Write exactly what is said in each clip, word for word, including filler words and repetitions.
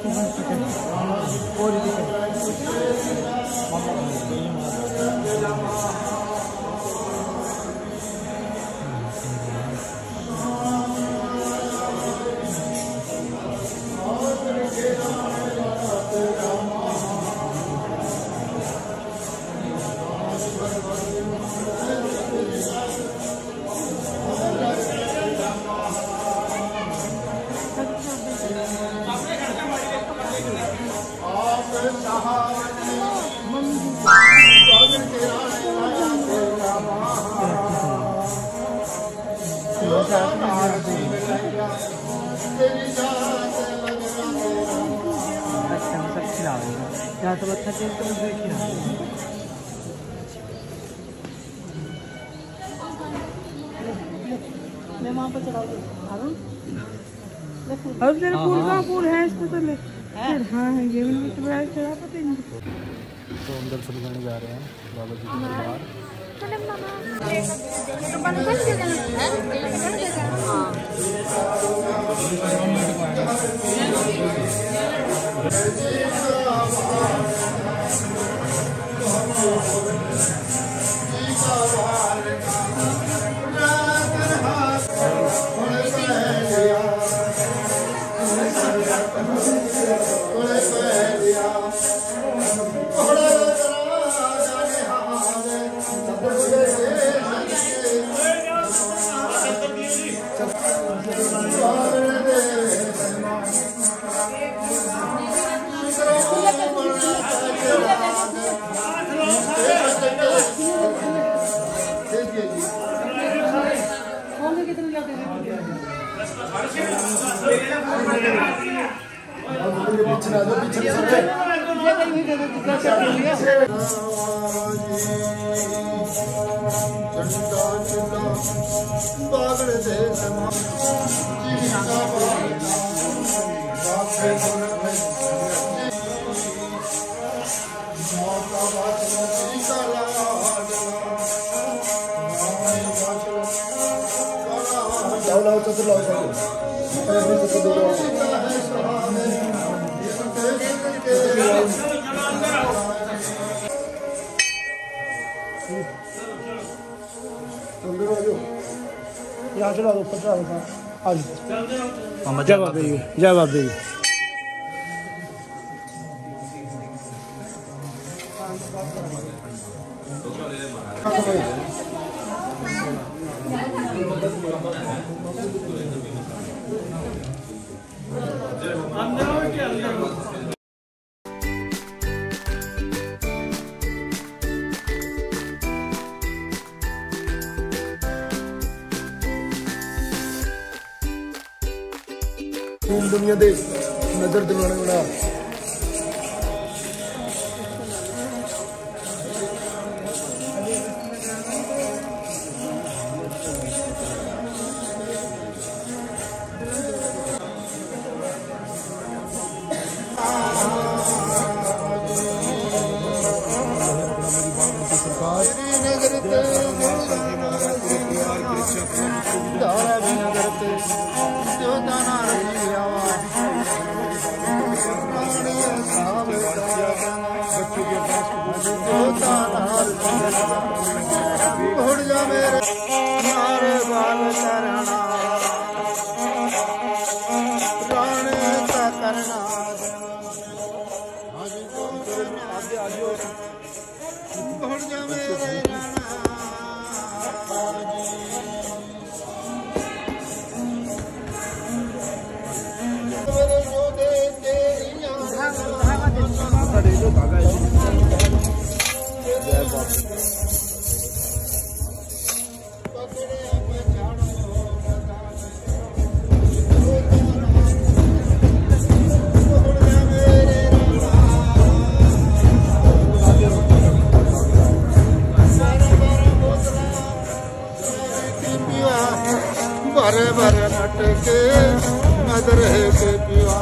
यहाँ तो अच्छा चीज तो देखिए मैं वहाँ पर चढ़ा दूँ अब तेरा फूल का फूल है इस पे तो ले हाँ हाँ ये भी चढ़ा पाते हैं। तो हम दर्शन करने जा रहे हैं बाबा जी के दरबार। यहाँ चला दो ऊपर चला दो आज जय बाबे जी जय बाबे जी। दुनिया दे नजर दिलाने वाला भरे भरे नटके नजर के पिवा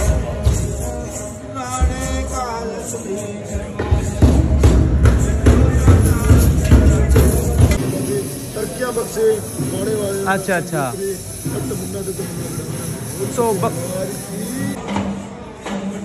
तरक्या बक्से घोड़े वाले। अच्छा अच्छा तो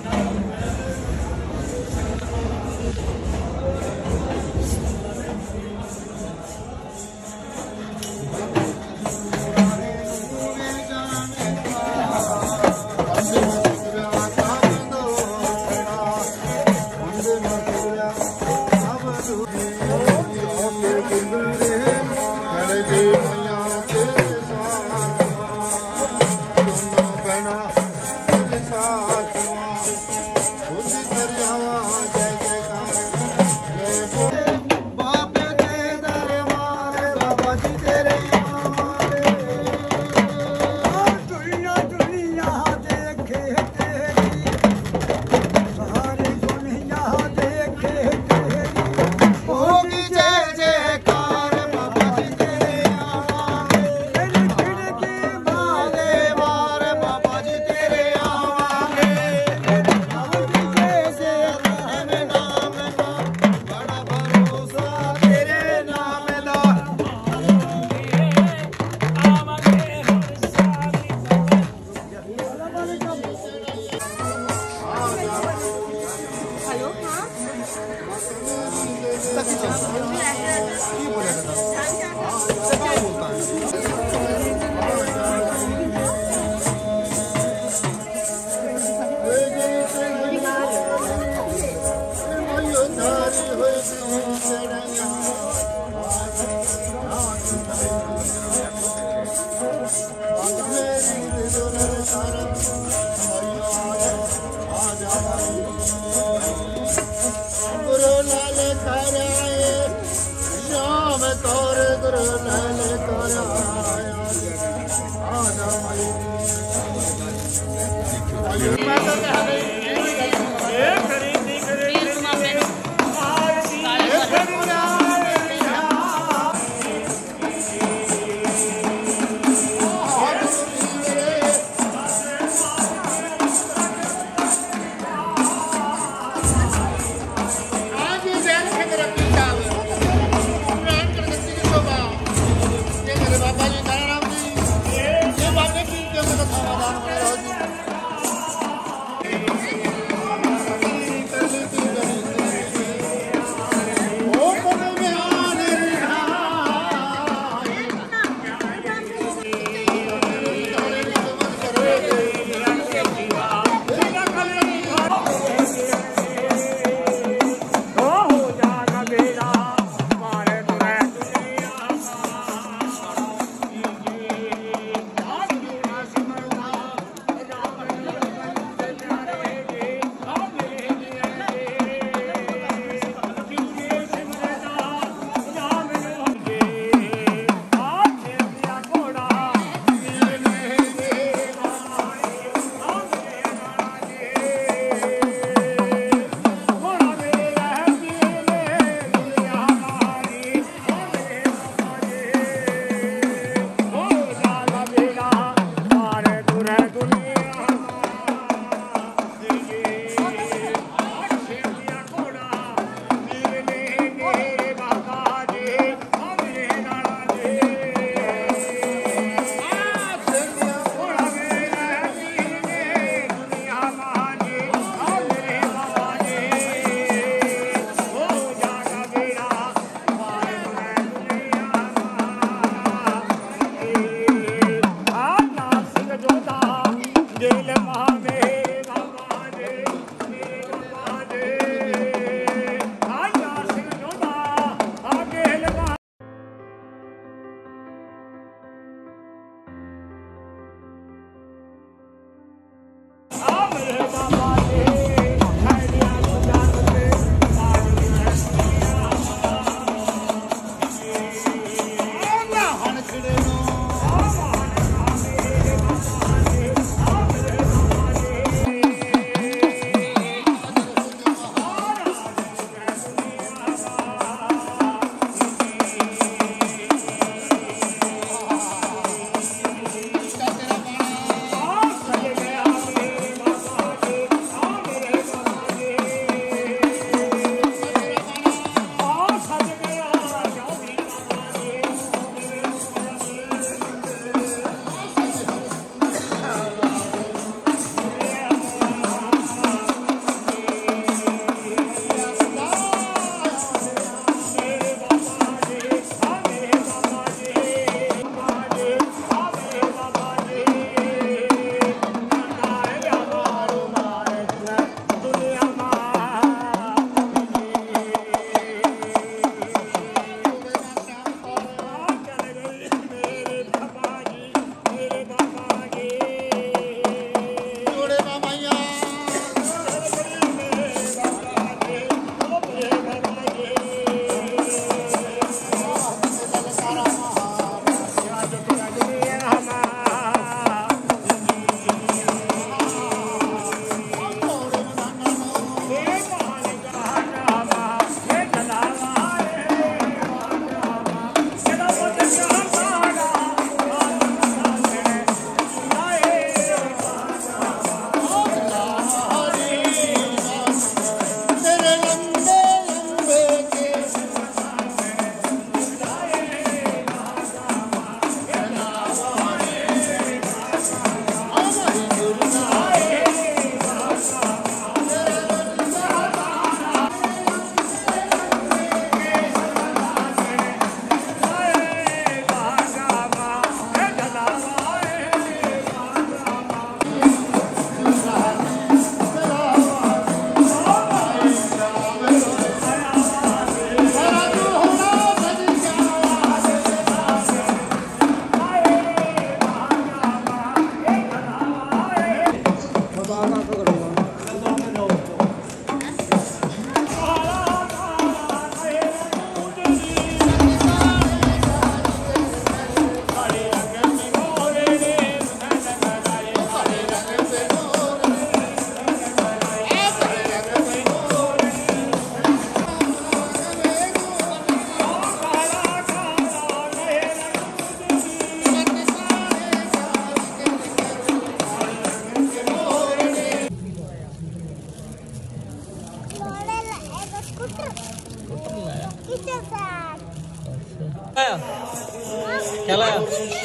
क्या लाया?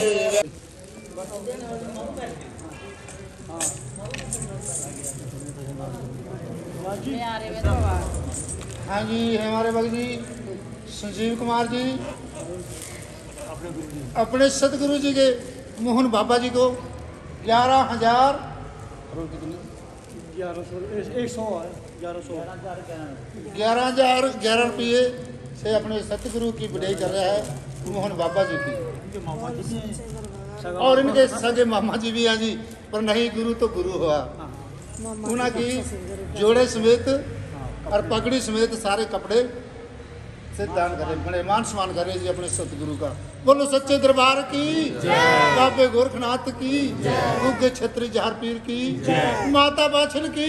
हाँ जी, हमारे भक्त जी संजीव कुमार जी अपने सतगुरु जी के मोहन बाबा जी को ग्यारह हजार ग्यारह सौ एक सौ ग्यारह सौ ग्यारह हजार ग्यारह रुपये से अपने सतगुरु की बधाई कर रहा है मोहन बाबा जी की। और इनके सगे मामा जी भी हैं जी, पर नहीं गुरु तो गुरु हुआ। उनकी जोड़े समेत और पगड़ी समेत सारे कपड़े से दान करे, बड़े मान सम्मान करे जी अपने सतगुरु का। बोलो सच्चे दरबार की बाबे गोरखनाथ की, उगे छत्री जहर पीर की, माता बाछल की।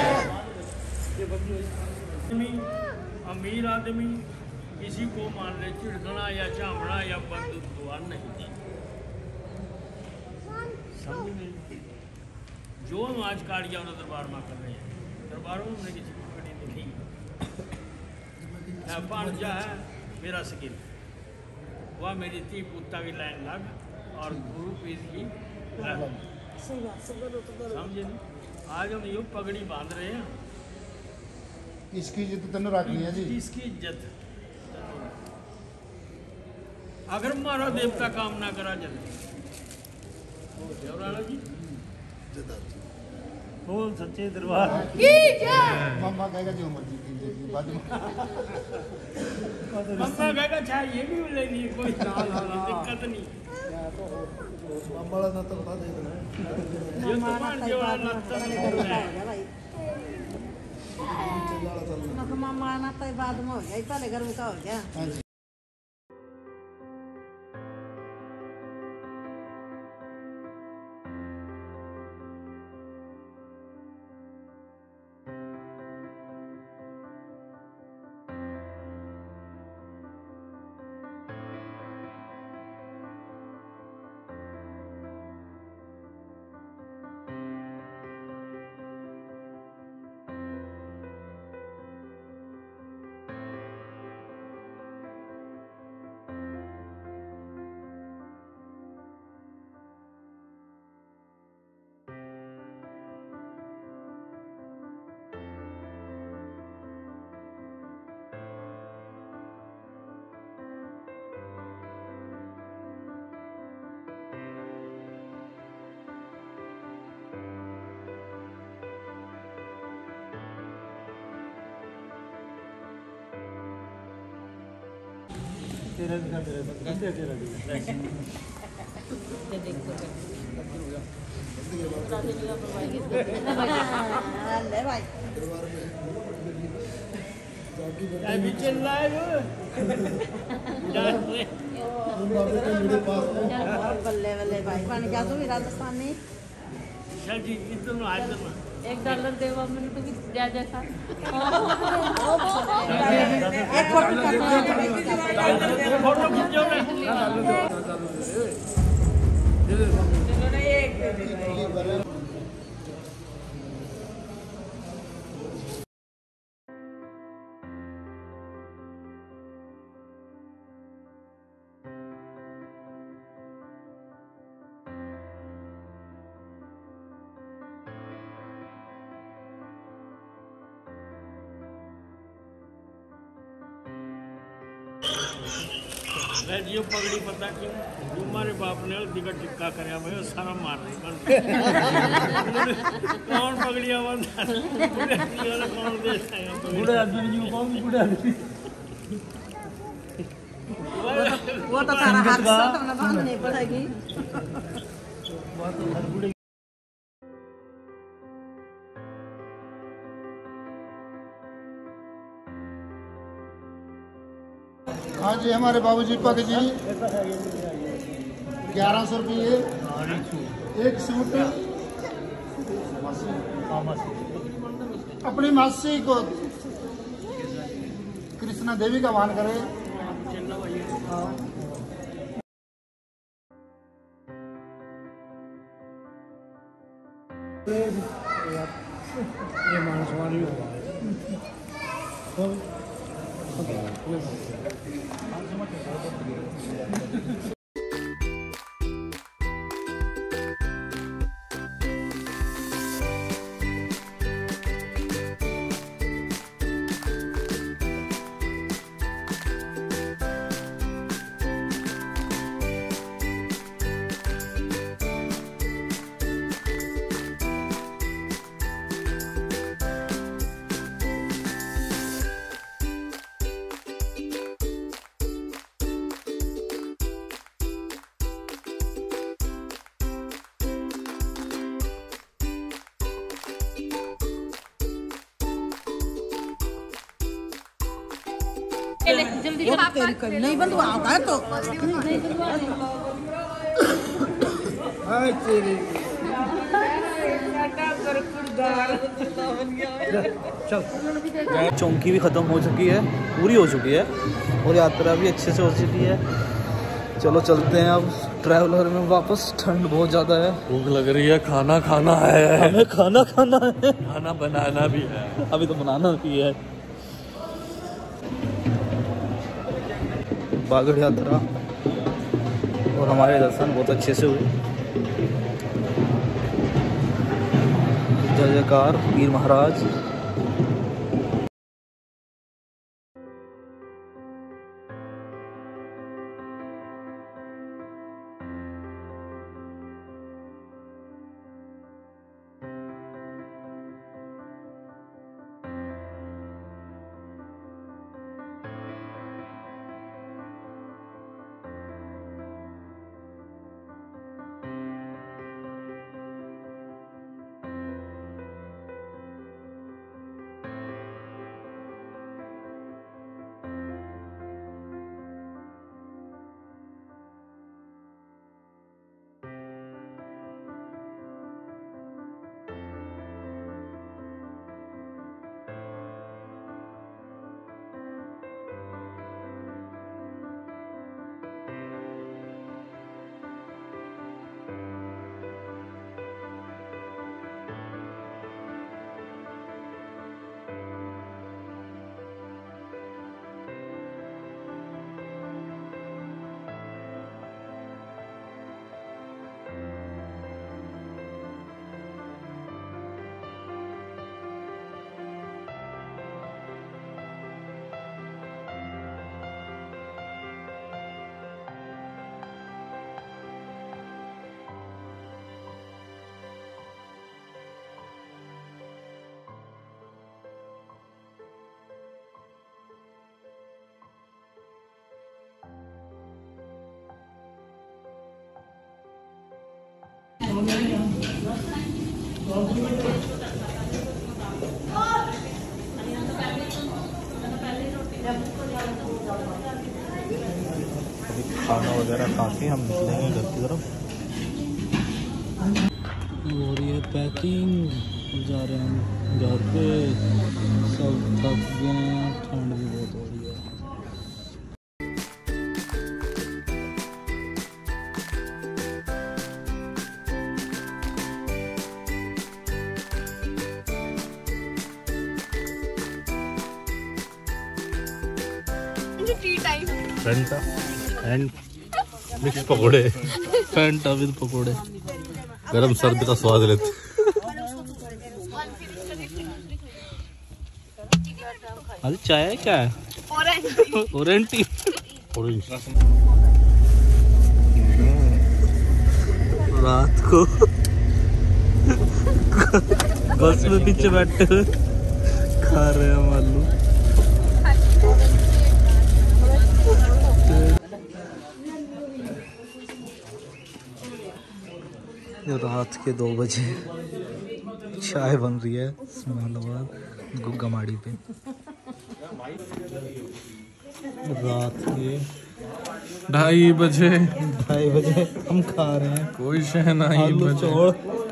अमीर आदमी किसी को मान ले चिड़कना या चामड़ा या बंदूक दुआ नहीं, समझ नहीं। जो हम आज काड़िया दरबार में कर रहे हैं, दरबारों में हमने किसी को कड़ी नहीं है। पांचा है मेरा स्किल, वह मेरी ती पुत्ता की लाइन लग और गुरु पीर की समझे नहीं। आज हम यूँ पगड़ी बांध रहे हैं, इसकी इज्जत तनु रखनी है जी, इसकी इज्जत। अगर मारा देवता काम ना करा जल्दी जी बोल सच्चे दरबार मम्मा कहेगा जो मर्जी कीजिए बाद में। मम्मा कहेगा चाहे ये भी लेनी है, कोई दिक्कत नहीं। मम्मा ना तो बता दे देना ये तो मान के वाला नत्ता नहीं है। मामा आना तो बाद में हो गया, पहले घर का हो गया। तेरा भी तेरा भी तेरा भी ले भाई अभी चल रहा है बल्ले बल्ले भाई बन गया तू राजस्थानी। चल जी इतना आज तक एक डॉलर देवा मैंने तो क्या जैसा एक फोटो फोटो खींचो ना। मैं जियो पगड़ी पता क्यों हमारे बाप ने दिक्कत टिक्का कराया भाई सारा मार रही कौन पगड़िया बंदा कौन देता है बूढ़े आदमी जी कौन बूढ़े आदमी वो तो सारा हाथ से तो बांधनी पड़ेगी। हाँ जी, हमारे बाबूजी पग जी ग्यारह सौ रुपये एक सूट अपनी मासी को कृष्णा देवी का मान करे। ये मान सम्मान भी होगा। जल्दी नहीं बंधुआ होगा तो चौंकी भी ख़त्म हो चुकी है, पूरी हो चुकी है और यात्रा भी अच्छे से हो चुकी है। चलो चलते हैं अब ट्रैवलर में वापस। ठंड बहुत ज़्यादा है, भूख लग रही है, खाना खाना है, हमें खाना खाना है, खाना बनाना भी है, अभी तो बनाना भी है। बागड़ यात्रा और हमारे दर्शन बहुत अच्छे से हुए। जय जयकार पीर महाराज। खाना वगैरह खा के हम निकलेंगे घर की तरफ। और ये पैकिंग जा रहे हैं हम घर पे। सब थक गए हैं, ठंड भी बहुत हो रही है। फैंटा एंड मिक्स पकोड़े, फैंटा विद पकोड़े, गरम सर्द का स्वाद लेते। अरे चाय क्या है? Orange T. ऑरेंज रात को बस में पीछे बैठे हुए खा रहे हैं आलू। रात के दो बजे चाय बन रही है इस्माइलाबाद गुग्गा माड़ी पे। रात के ढाई बजे ढाई बजे हम खा रहे हैं कोई शहनाई आलू बजे। चौड़।